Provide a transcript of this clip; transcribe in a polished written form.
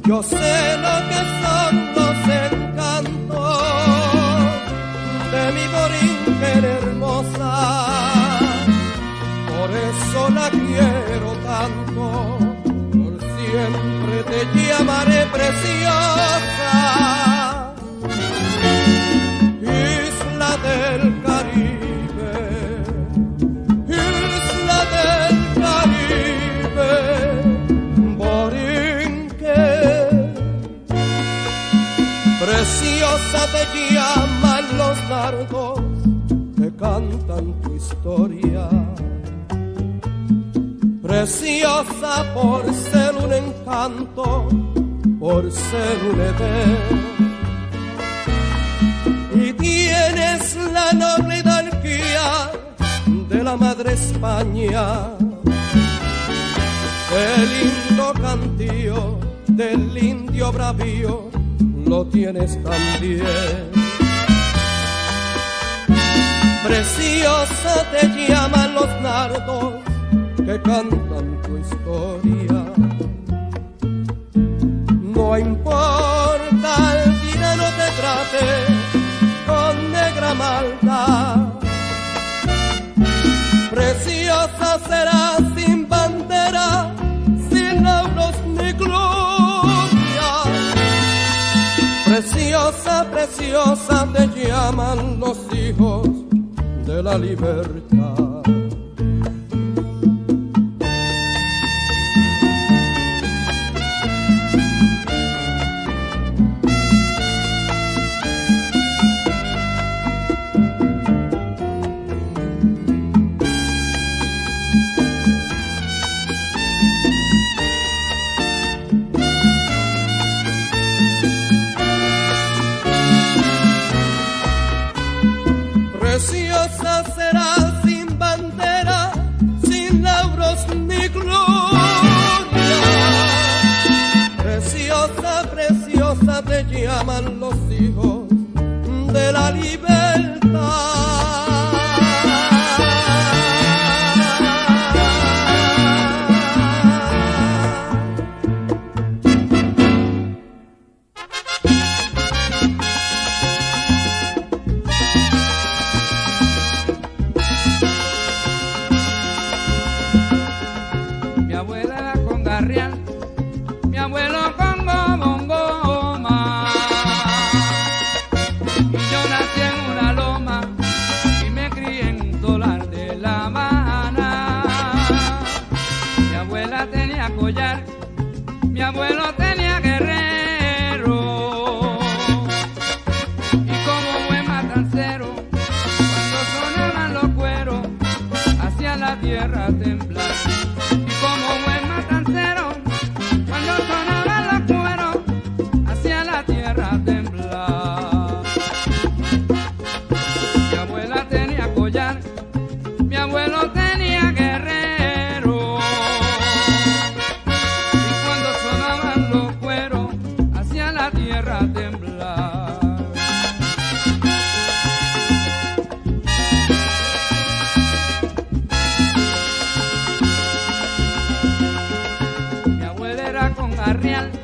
Yo sé lo que son los encantos de mi Borinquen hermosa, por eso la quiero tanto, por siempre te llamaré preciosa. Isla del Caribe, isla del Caribe, Borinquen. Preciosa te llaman los nardos que cantan tu historia. Preciosa por ser un encanto, por ser un edén. Y tienes la noble hidalguía de la madre España. El lindo cantío del indio bravío lo tienes también. Preciosa te llaman los nardos que cantan tu historia. No importa el tirano te trate con negra maldad, preciosa serás sin bandera, sin lauros ni gloria. Preciosa, preciosa te llaman los hijos de la libertad. Preciosa será sin bandera, sin lauros ni gloria. Preciosa, preciosa te llaman los hijos de la libertad. Mi abuelo con goma, y yo nací en una loma y me crié en un solar de La Habana. Mi abuela tenía collar, mi abuelo tenía guerrero, y como buen matancero, cuando sonaban los cueros, hacía la tierra temblar. Y como buen matancero, cuando sonaban los cueros, hacía la tierra temblar. Mi abuela tenía collar, mi abuelo tenía guerrero, y cuando sonaban los cueros, hacía la tierra temblar. Mi abuela era con arrial,